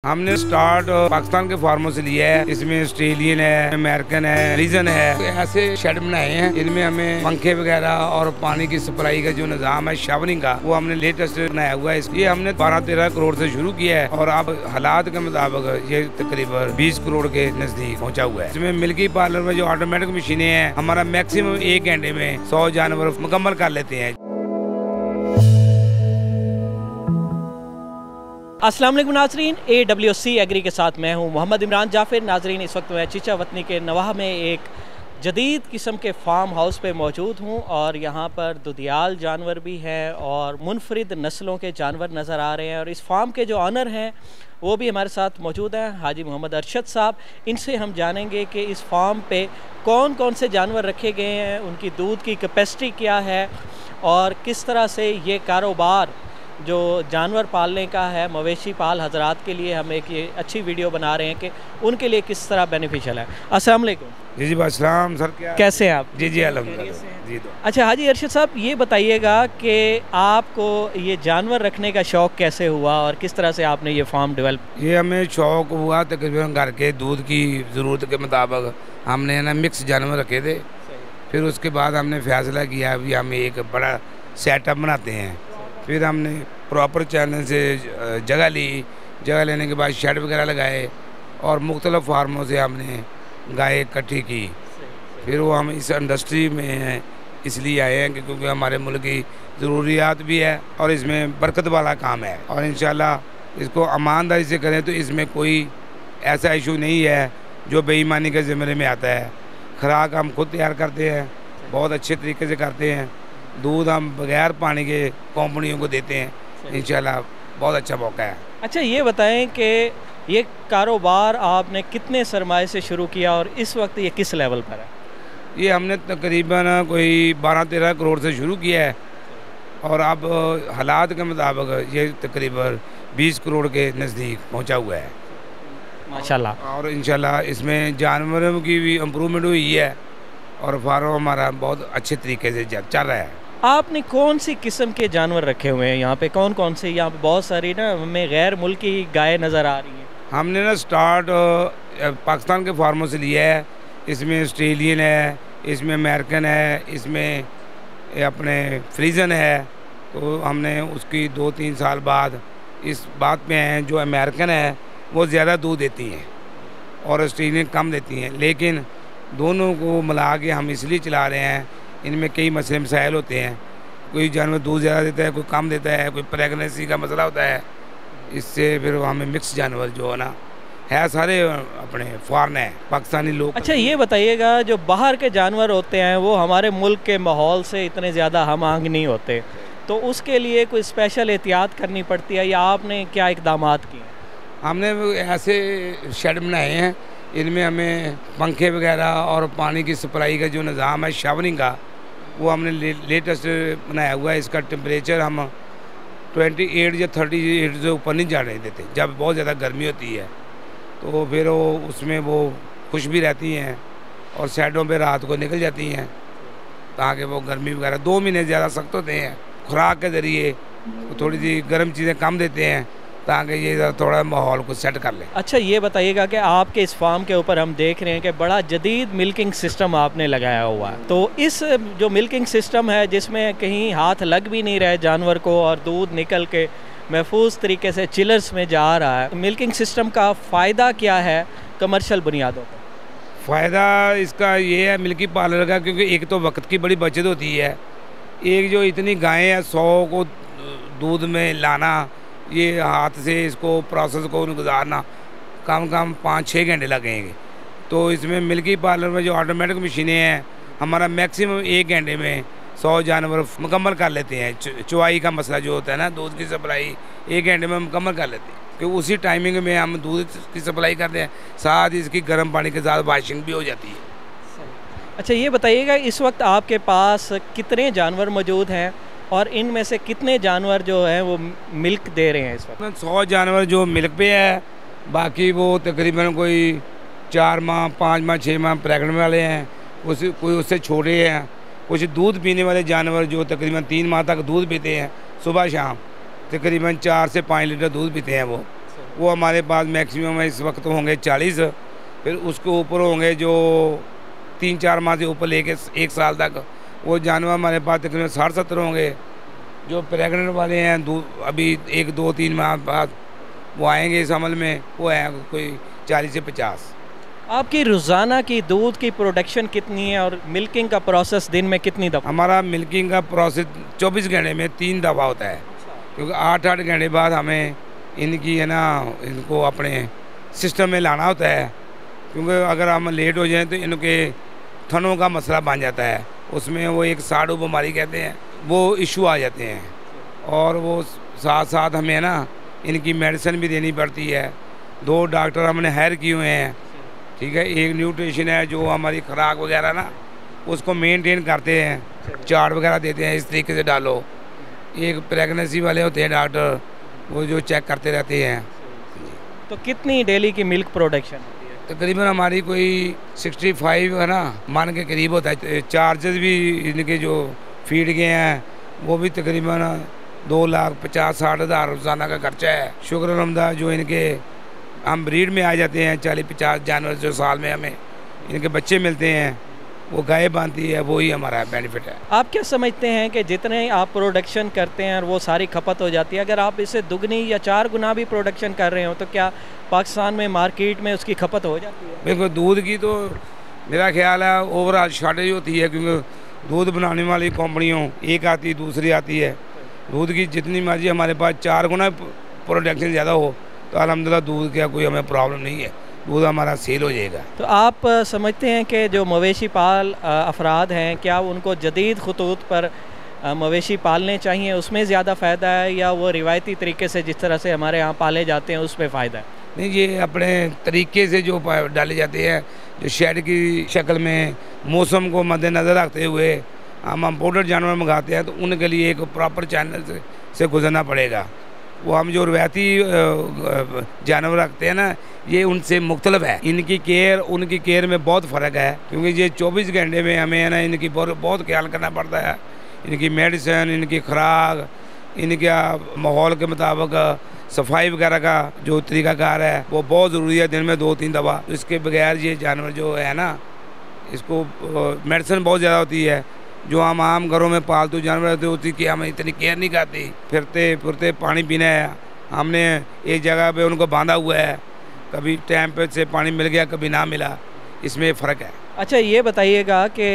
हमने स्टार्ट पाकिस्तान के फार्मों से लिया है। इसमें ऑस्ट्रेलियन है, अमेरिकन है, रीजन है। तो ऐसे शेड बनाए हैं इनमें हमें पंखे वगैरह और पानी की सप्लाई का जो निज़ाम है शावरिंग का, वो हमने लेटेस्ट बनाया हुआ है। ये हमने 12-13 करोड़ से शुरू किया है और अब हालात के मुताबिक ये तकरीबन 20 करोड़ के नजदीक पहुँचा हुआ है। इसमें मिल्की पार्लर में जो ऑटोमेटिक मशीनें हैं, हमारा मैक्सिमम 1 घंटे में 100 जानवर मुकम्मल कर लेते हैं। अस्सलाम वालेकुम नाजरीन, AWC एग्री के साथ मैं हूं मोहम्मद इमरान जाफिर। नाजरीन, इस वक्त मैं चिचवातनी के नवाह में एक जदीद किस्म के फार्म हाउस पे मौजूद हूं और यहां पर दुधियाल जानवर भी हैं और मुनफरिद नस्लों के जानवर नज़र आ रहे हैं। और इस फार्म के जो ऑनर हैं वो भी हमारे साथ मौजूद हैं, हाजी मोहम्मद अरशद साहब। इनसे हम जानेंगे कि इस फार्म पे कौन कौन से जानवर रखे गए हैं, उनकी दूध की कैपेसिटी क्या है और किस तरह से ये कारोबार जो जानवर पालने का है, मवेशी पाल हजरात के लिए हम एक ये अच्छी वीडियो बना रहे हैं कि उनके लिए किस तरह बेनिफिशियल है। अस्सलाम वालेकुम। जी अस्सलाम सर, क्या कैसे हैं आप? जी अल्हम्दुलिल्लाह जी। अच्छा हाजी अरशद साहब, ये बताइएगा कि आपको ये जानवर रखने का शौक़ कैसे हुआ और किस तरह से आपने ये फार्म डेवलप? ये हमें शौक़ हुआ तकरीबन घर के दूध की ज़रूरत के मुताबिक हमने ना मिक्स जानवर रखे थे। फिर उसके बाद हमने फैसला किया अभी हम एक बड़ा सेटअप बनाते हैं। फिर हमने प्रॉपर चैनल से जगह ली, जगह लेने के बाद शेड वगैरह लगाए और मुख्तलिफ फार्मों से हमने गाय इकट्ठी की। फिर वो हम इस इंडस्ट्री में इसलिए आए हैं क्योंकि हमारे मुल्क की ज़रूरियात भी है और इसमें बरकत वाला काम है और इंशाल्लाह इसको ईमानदारी से करें तो इसमें कोई ऐसा इशू नहीं है जो बेईमानी के ज़िम्मे में आता है। खुराक हम खुद तैयार करते हैं, बहुत अच्छे तरीके से करते हैं। दूध हम बगैर पानी के कंपनियों को देते हैं। इंशाल्लाह बहुत अच्छा मौका है। अच्छा ये बताएं कि ये कारोबार आपने कितने सरमाए से शुरू किया और इस वक्त ये किस लेवल पर है? ये हमने तकरीबन कोई 12-13 करोड़ से शुरू किया है और अब हालात के मुताबिक ये तकरीबन 20 करोड़ के नज़दीक पहुंचा हुआ है माशाल्लाह। और इंशाल्लाह इसमें जानवरों की भी इम्प्रूवमेंट हुई है और फार्म हमारा बहुत अच्छे तरीके से चल रहा है। आपने कौन सी किस्म के जानवर रखे हुए हैं यहाँ पे? कौन कौन से? यहाँ पे बहुत सारी ना हमें गैर मुल्की गाय नज़र आ रही हैं। हमने ना स्टार्ट पाकिस्तान के फार्मों से लिया है। इसमें ऑस्ट्रेलियन है, इसमें अमेरिकन है, इसमें अपने फ्रीजन है। तो हमने उसकी 2-3 साल बाद इस बात पे हैं जो अमेरिकन है वो ज़्यादा दूध देती हैं और ऑस्ट्रेलियन कम देती हैं, लेकिन दोनों को मिला के हम इसलिए चला रहे हैं। इनमें कई मसले मसाइल होते हैं, कोई जानवर दूध ज़्यादा देता है, कोई कम देता है, कोई प्रेगनेंसी का मसला होता है। इससे फिर हमें मिक्स जानवर जो है ना है सारे अपने फॉरेन है, पाकिस्तानी लोग। अच्छा ये बताइएगा, जो बाहर के जानवर होते हैं वो हमारे मुल्क के माहौल से इतने ज़्यादा हम आंग नहीं होते, तो उसके लिए कोई स्पेशल एहतियात करनी पड़ती है या आपने क्या इकदाम किए? हमने ऐसे शेड बनाए हैं, इनमें हमें पंखे वगैरह और पानी की सप्लाई का जो निज़ाम है शावरिंग का, वो हमने लेटेस्ट बनाया हुआ है। इसका टेम्परेचर हम 28 या 38 से ऊपर नहीं जाने देते। जब बहुत ज़्यादा गर्मी होती है तो फिर वो उसमें वो खुश भी रहती हैं और शेडों पे रात को निकल जाती हैं ताकि वो गर्मी वगैरह 2 महीने ज़्यादा सख्त होते हैं। खुराक के ज़रिए थोड़ी सी गर्म चीज़ें कम देते हैं ताकि ये थोड़ा माहौल को सेट कर ले। अच्छा ये बताइएगा कि आपके इस फार्म के ऊपर हम देख रहे हैं कि बड़ा जदीद मिल्किंग सिस्टम आपने लगाया हुआ है। तो इस जो मिल्किंग सिस्टम है जिसमें कहीं हाथ लग भी नहीं रहे जानवर को और दूध निकल के महफूज तरीके से चिलर्स में जा रहा है, मिल्किंग सिस्टम का फ़ायदा क्या है कमर्शियल बुनियादों पर? फ़ायदा इसका ये है मिल्की पार्लर का, क्योंकि एक तो वक्त की बड़ी बचत होती है। एक जो इतनी गायें हैं 100 को दूध में लाना, ये हाथ से इसको प्रोसेस को गुजारना कम 5-6 घंटे लगेंगे। तो इसमें मिल्की पार्लर में जो ऑटोमेटिक मशीनें हैं, हमारा मैक्सिमम 1 घंटे में 100 जानवर मुकम्मल कर लेते हैं। चुवाई का मसला जो होता है ना, दूध की सप्लाई 1 घंटे में मुकम्मल कर लेते हैं क्योंकि उसी टाइमिंग में हम दूध की सप्लाई करते हैं, साथ ही इसकी गर्म पानी के साथ वॉशिंग भी हो जाती है। अच्छा ये बताइएगा, इस वक्त आपके पास कितने जानवर मौजूद हैं और इनमें से कितने जानवर जो हैं वो मिल्क दे रहे हैं इस वक्त? 100 जानवर जो मिल्क पे है, बाकी वो तकरीबन कोई 4 माह 5 माह 6 माह प्रेगनेंट वाले हैं, कोई उससे छोटे हैं। कुछ दूध पीने वाले जानवर जो तकरीबन 3 माह तक दूध पीते हैं, सुबह शाम तकरीबन 4 से 5 लीटर दूध पीते हैं, वो हमारे पास मैक्सिमम इस वक्त होंगे 40, फिर उसके ऊपर होंगे जो 3-4 माह से ऊपर लेके 1 साल तक, वो जानवर हमारे पास तकरीबन 60-70 होंगे। जो प्रेगनेंट वाले हैं अभी 1-2-3 माह बाद वो आएंगे इस अमल में, वो हैं कोई 40 से 50। आपकी रोज़ाना की दूध की प्रोडक्शन कितनी है और मिल्किंग का प्रोसेस दिन में कितनी दफ़ा? हमारा मिल्किंग का प्रोसेस 24 घंटे में 3 दफ़ा होता है, क्योंकि 8-8 घंटे बाद हमें इनकी है ना इनको अपने सिस्टम में लाना होता है, क्योंकि अगर हम लेट हो जाएं तो इनके थनों का मसला बन जाता है, उसमें वो एक साड़ू बीमारी कहते हैं, वो इशू आ जाते हैं। और वो साथ साथ हमें ना इनकी मेडिसिन भी देनी पड़ती है। 2 डॉक्टर हमने हायर किए हुए हैं, ठीक है। एक न्यूट्रिशन है जो हमारी खुराक वगैरह ना उसको मेंटेन करते हैं, चार्ट वगैरह देते हैं, इस तरीके से डालो। एक प्रेगनेंसी वाले होते हैं डॉक्टर, वो जो चेक करते रहते हैं। तो कितनी डेली की मिल्क प्रोडक्शन होती है? तकरीबन हमारी कोई 65 है ना मान के करीब होता है। चार्जेस भी इनके जो फीड के हैं वो भी तकरीबन 2,50,000-60 हज़ार रोज़ाना का खर्चा है। शुक्र अलहम्दुलिल्लाह जो इनके हम ब्रीड में आ जाते हैं 40-50 जानवर जो साल में हमें इनके बच्चे मिलते हैं, वो गाय बांधती है, वो ही हमारा बेनिफिट है। आप क्या समझते हैं कि जितने आप प्रोडक्शन करते हैं और वो सारी खपत हो जाती है, अगर आप इससे दुगनी या 4 गुना भी प्रोडक्शन कर रहे हो तो क्या पाकिस्तान में मार्केट में उसकी खपत हो जाती है? देखो दूध की तो मेरा ख्याल है ओवरऑल शॉर्टेज होती है, क्योंकि दूध बनाने वाली कंपनियों एक आती है दूसरी आती है। दूध की जितनी मर्जी हमारे पास 4 गुना प्रोडक्शन ज़्यादा हो तो अल्हम्दुलिल्लाह दूध का कोई हमें प्रॉब्लम नहीं है, दूध हमारा सेल हो जाएगा। तो आप समझते हैं कि जो मवेशी पाल अफराद हैं, क्या उनको जदीद खतूत पर मवेशी पालने चाहिए, उसमें ज़्यादा फ़ायदा है, या वो रिवायती तरीके से जिस तरह से हमारे यहाँ पाले जाते हैं उसमें फ़ायदा है? नहीं, ये अपने तरीके से जो डाले जाते हैं, जो शेड की शक्ल में मौसम को मद्देनज़र रखते हुए हम इम्पोर्टेड जानवर मंगाते हैं, तो उनके लिए एक प्रॉपर चैनल से गुजरना पड़ेगा। वो हम जो रवायती जानवर रखते हैं ना, ये उनसे मुख्तलिफ है। इनकी केयर उनकी केयर में बहुत फ़र्क है, क्योंकि ये 24 घंटे में हमें है ना इनकी बहुत ख्याल करना पड़ता है। इनकी मेडिसिन, इनकी खुराक, इनका माहौल के मुताबिक सफाई वगैरह का जो तरीक़ाकार है वो बहुत ज़रूरी है, दिन में 2-3 दफ़ा। इसके बगैर ये जानवर जो है ना, इसको मेडिसिन बहुत ज़्यादा होती है। जो हम आम घरों में पालतू जानवर रहते होती कि हम इतनी केयर नहीं करती, फिरते फिरते पानी पीना है, हमने एक जगह पे उनको बांधा हुआ है, कभी टाइम पे से पानी मिल गया कभी ना मिला, इसमें फ़र्क है। अच्छा, ये बताइएगा कि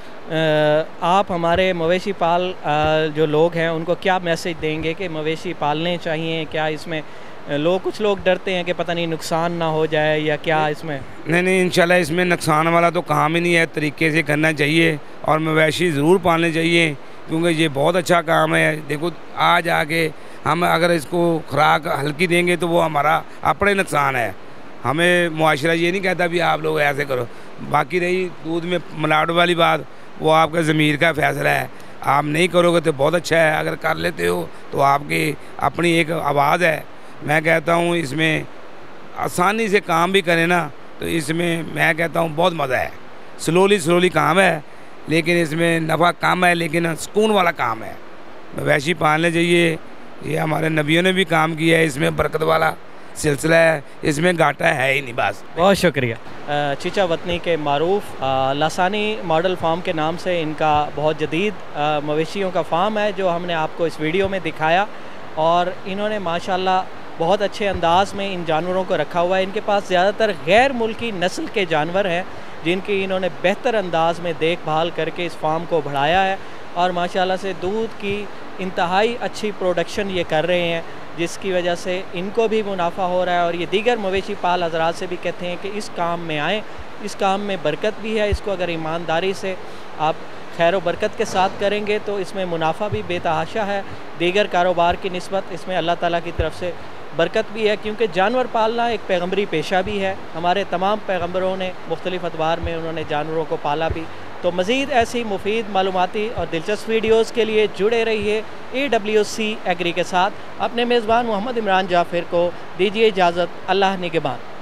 आप हमारे मवेशी पाल जो लोग हैं उनको क्या मैसेज देंगे कि मवेशी पालने चाहिए? क्या इसमें कुछ लोग डरते हैं कि पता नहीं नुकसान ना हो जाए या क्या इसमें? नहीं, इंशाल्लाह इसमें नुकसान वाला तो काम ही नहीं है, तरीके से करना चाहिए और मवेशी ज़रूर पालने चाहिए, क्योंकि ये बहुत अच्छा काम है। देखो आज आके हम अगर इसको खुराक हल्की देंगे तो वो हमारा अपने नुकसान है। हमें मुआशरा ये नहीं कहता भी आप लोग ऐसे करो। बाकी रही दूध में मिलावट वाली बात, वो आपका ज़मीर का फ़ैसला है। आप नहीं करोगे तो बहुत अच्छा है, अगर कर लेते हो तो आपकी अपनी एक आवाज़ है। मैं कहता हूँ इसमें आसानी से काम भी करें ना, तो इसमें मैं कहता हूँ बहुत मज़ा है। स्लोली काम है, लेकिन इसमें नफ़ा कम है, लेकिन सुकून वाला काम है। मवेशी पालने चाहिए, ये हमारे नबियों ने भी काम किया है, इसमें बरकत वाला सिलसिला है, इसमें घाटा है ही नहीं। बस बहुत शुक्रिया। चिचावतनी के मारूफ लासानी मॉडल फार्म के नाम से इनका बहुत जदीद मवेशियों का फार्म है जो हमने आपको इस वीडियो में दिखाया, और इन्होंने माशाल्लाह बहुत अच्छे अंदाज में इन जानवरों को रखा हुआ है। इनके पास ज़्यादातर गैर मुल्की नस्ल के जानवर हैं जिनकी इन्होंने बेहतर अंदाज में देखभाल करके इस फार्म को बढ़ाया है, और माशाल्लाह से दूध की इंतहाई अच्छी प्रोडक्शन ये कर रहे हैं, जिसकी वजह से इनको भी मुनाफा हो रहा है। और ये दीगर मवेशी पाल हज़रात से भी कहते हैं कि इस काम में आएँ, इस काम में बरकत भी है। इसको अगर ईमानदारी से आप खैर व बरकत के साथ करेंगे तो इसमें मुनाफा भी बेतहाशा है। दीगर कारोबार की निस्बत इसमें अल्लाह ताला की तरफ से बरकत भी है, क्योंकि जानवर पालना एक पैगम्बरी पेशा भी है। हमारे तमाम पैगम्बरों ने मुख्तलिफ़ अदवार में उन्होंने जानवरों को पाला भी। तो मज़ीद ऐसी मुफीद मालूमाती और दिलचस्प वीडियोज़ के लिए जुड़े रहिए AWC एग्री के साथ। अपने मेज़बान मोहम्मद इमरान जाफ़िर को दीजिए इजाज़त। अल्लाह निगहबान।